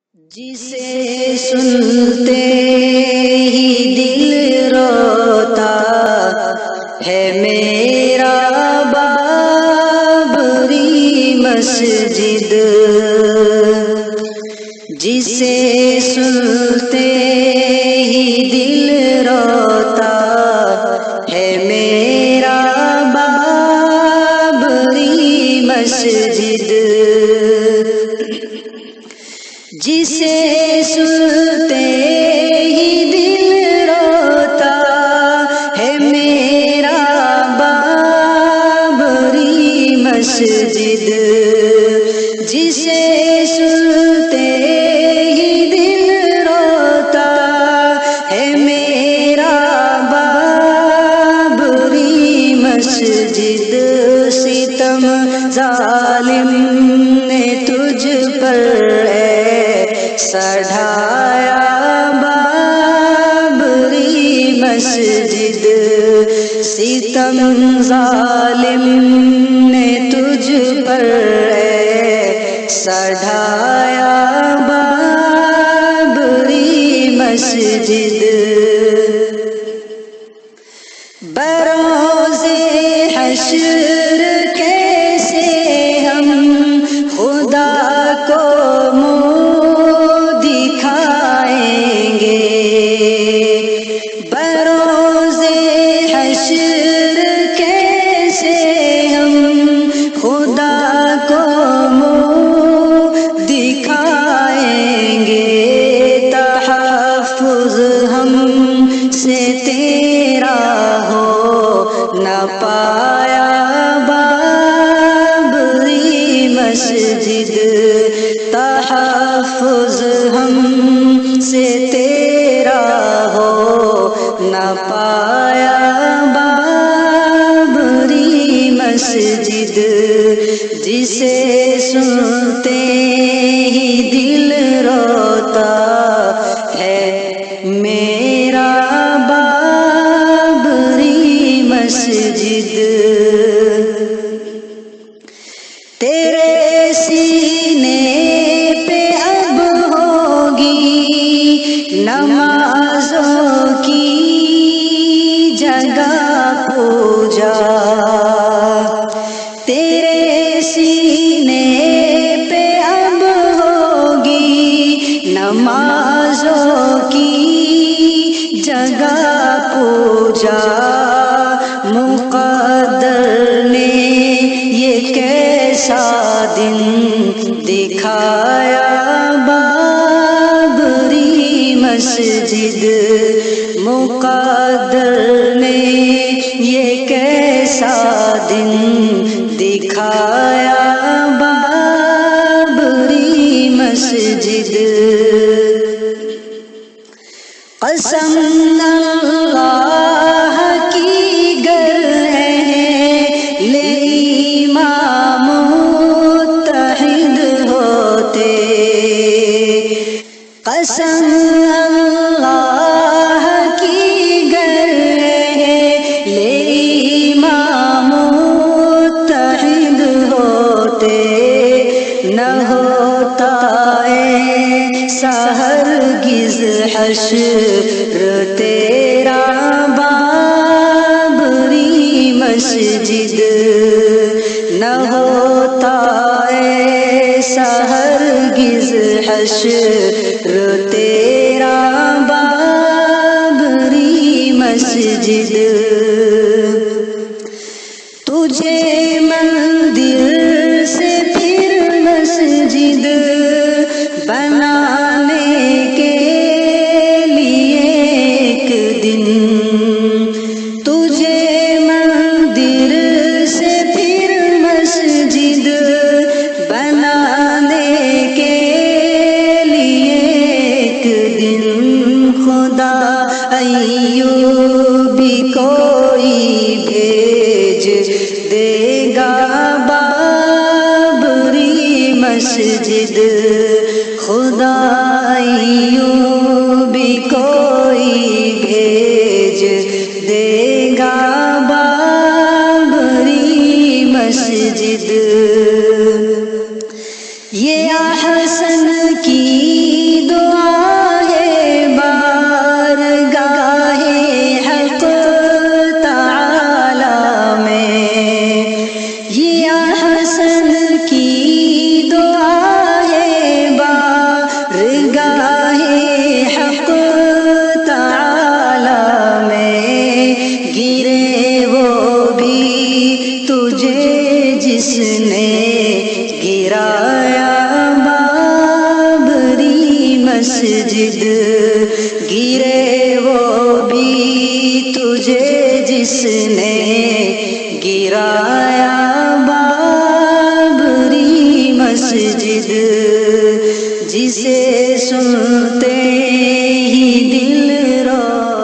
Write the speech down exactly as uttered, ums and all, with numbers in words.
جسے سنتے ہی دل روتا ہے میرا بابری مسجد، جسے سنتے ہی دل روتا ہے میرا بابری مسجد، جسے سنتے ہی دل روتا ہے میرا بابری مسجد، جسے سنتے ہی دل روتا ہے میرا بابری مسجد، ستم ظالم نے تجھ پر سڑھایا بابری مسجد، ستم ظالم نے تجھ پر سڑھایا بابری مسجد، بروز حشر کیسے ہم خدا کو پایا بابری مسجد، تحفظ ہم سے تیرا ہو نہ پایا بابری مسجد، جسے سنتے ہی دل روتا ہے میرا بابری مسجد، تیرے سینے پہ اب ہوگی نمازوں کی جگہ پوجا، تیرے سینے پہ اب ہوگی نمازوں کی جگہ پوجا، مقدر نے یہ کیسا دن دکھایا بابری مسجد، مقدر نے یہ کیسا دن دکھایا بابری مسجد، قسم اللہ کی گر اہل ایمان متحد ہوتے، قسم اللہ کی گر اہل ایمان متحد ہوتے، نہ ہوتا ایسا ہرگز حشر تیرا بابری مسجد، نہ ہوتا ایسا ہرگز حشر تیرا بابری مسجد، تجھے مندر سے پھر مسجد بنانے کے لیے ایک دن، تجھے مندر سے پھر مسجد بنانے کے لیے ایک دن، خدا ایوبی کوئی بھیج دے گا بابری مسجد، خدا ایوبی کوئی بھیج دے گا بابری مسجد، یہ احسن کی جسے سنتے ہی دل رو